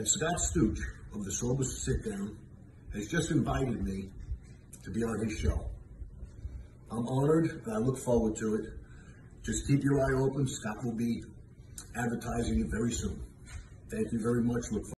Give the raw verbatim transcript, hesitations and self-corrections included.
And Scott Stooch of the Sober Sitdown has just invited me to be on his show. I'm honored and I look forward to it. Just keep your eye open. Scott will be advertising it very soon. Thank you very much. Look